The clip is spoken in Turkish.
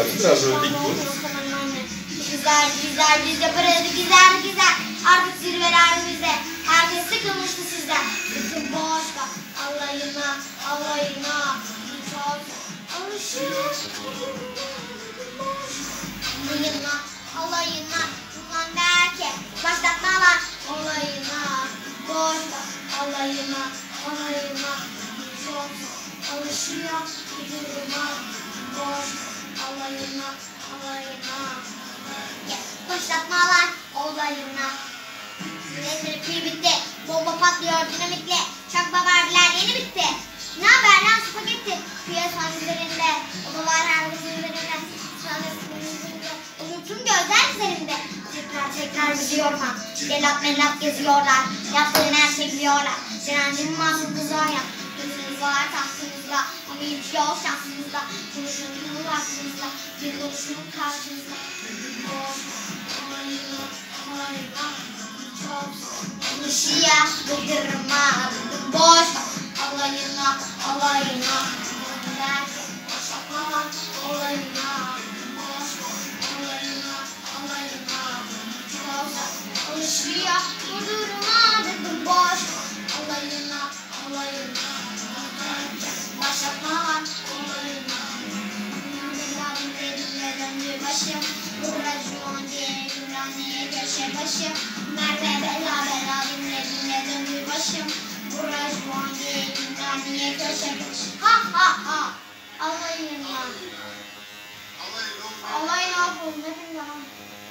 hayatım. Biraz böyle dik dur. Güzel güzel biz yaparız güzel güzel. Artık zirveler bizde. Herkes sıkılmıştı sizden. Bütün boşta Allah'ına Allah'ına çok alışır. Allah'ına Allah'ına ulan derken başlatmalar Allah'ına boşta Allah'ına Allah'ına çok alışıyor. Durma boşta Allah'ına Allah'ına başlatmalar olayına. Elektriği bitti. Bomba patlıyor dinamitle. Çakma Barbie'ler yeni bitti. Ne haber lan spagetti? Piyasanın üzerinde. Odalar herkesin üzerinde. Umutun gözler üzerinde. Tekrar bizi yorma. Gelat melat geziyorlar. Yaptığın her şey biliyorlar. Direncinin masum kızı var ya. Gözünüz var tahtınızda. Ama hiç yok şansınızda. Konuşun aklınızda. Bir konuşun karşınızda. Konuşuya bıldırma boş Allah'ına Allah'ına başlatmalar olayına boş Allah'ına Allah'ına konuşuya bıldırma boş Allah'ına Allah'ına başlatmalar olayına döndü başım Buracığım diye güvenliğe köşe başım Merve bela bela dinle döndü başım Buracığım diye güvenliğe köşe başım Ha ha ha Allah'ın ya Allah'ın ne yapalım hepimiz